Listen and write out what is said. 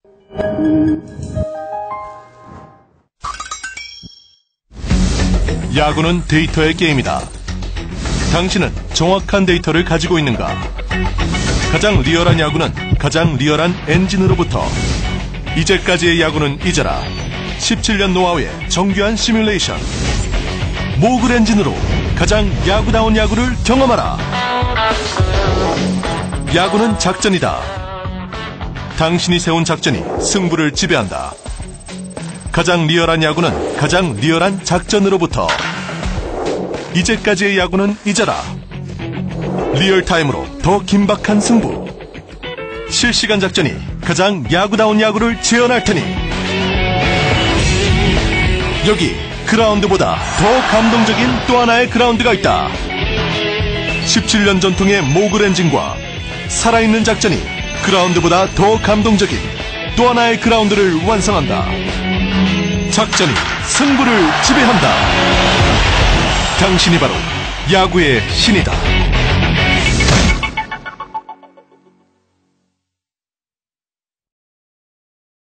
야구는 데이터의 게임이다. 당신은 정확한 데이터를 가지고 있는가? 가장 리얼한 야구는 가장 리얼한 엔진으로부터. 이제까지의 야구는 잊어라. 17년 노하우의 정교한 시뮬레이션. 모글 엔진으로 가장 야구다운 야구를 경험하라. 야구는 작전이다. 당신이 세운 작전이 승부를 지배한다. 가장 리얼한 야구는 가장 리얼한 작전으로부터. 이제까지의 야구는 잊어라. 리얼타임으로 더 긴박한 승부. 실시간 작전이 가장 야구다운 야구를 재현할 테니. 여기 그라운드보다 더 감동적인 또 하나의 그라운드가 있다. 17년 전통의 모글 엔진과 살아있는 작전이 그라운드보다 더 감동적인 또 하나의 그라운드를 완성한다. 작전이 승부를 지배한다. 당신이 바로 야구의 신이다.